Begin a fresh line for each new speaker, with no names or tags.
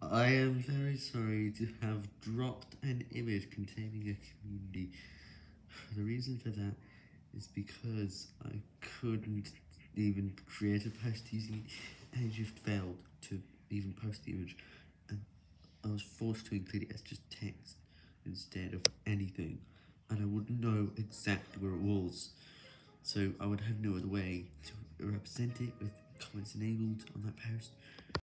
I am very sorry to have dropped an image containing a community. The reason for that is because I couldn't even create a post using it, and it just failed to even post the image, and I was forced to include it as just text instead of anything, and I wouldn't know exactly where it was, so I would have no other way to represent it with comments enabled on that post.